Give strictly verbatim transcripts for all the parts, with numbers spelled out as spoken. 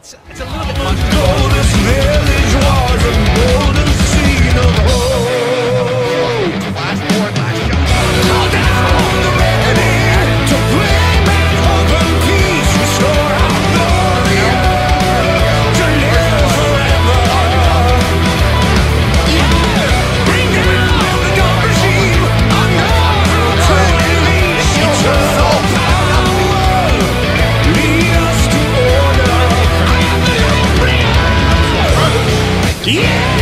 it's, it's a little bit much. Though this village was a golden scene of hope. Last board, last shot. Call down the remedy to bring back hope and peace, restore our glory, to live forever. Yeah, bring down the dark regime, unknown to unleash eternal power. Lead us to order. I am the light bringer. Yeah.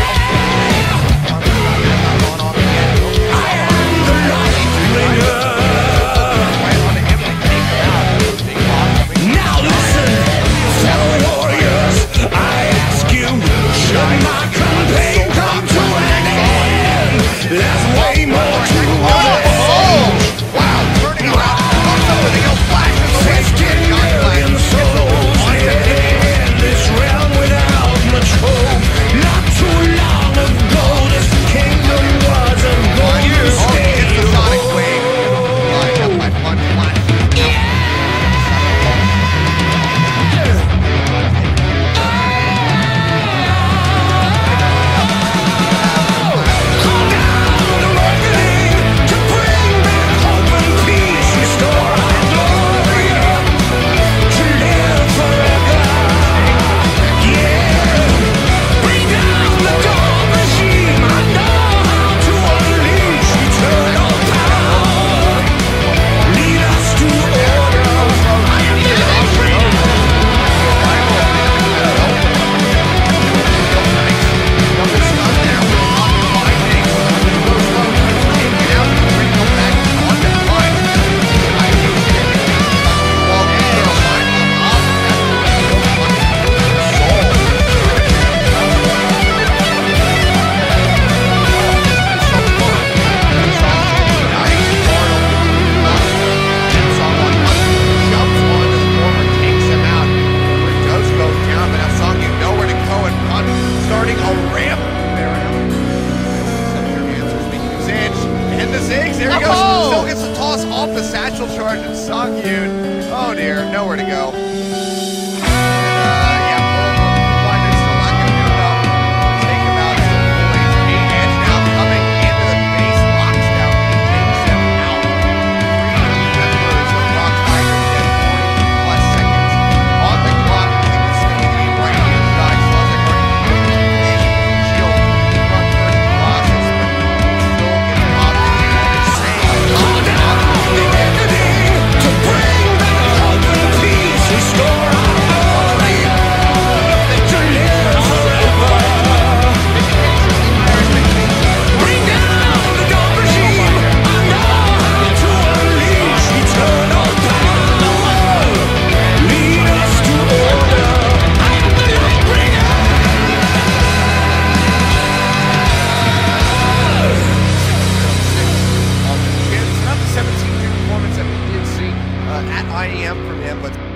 There he goes. Still gets the toss off the satchel charge, and Sung-Yoon, oh dear, nowhere to go. And, uh, yeah, Blind is still not going to do enough to take him out. Still poised. Eight Edge now coming into the base, locks down. He takes him out. Three members of Rock Tigers at forty plus seconds on the clock. I think this is going to be right on the die. Swazik already finished. Shield on first process, but still getting popped. Call down the remedy to bring back hope and peace, restore our glory, to live forever. Bring down the dark regime, I know how to unleash eternal power. Lead us to order. I am the light bringer. It's not the seventeen performance that we did see uh, at I E M from him, but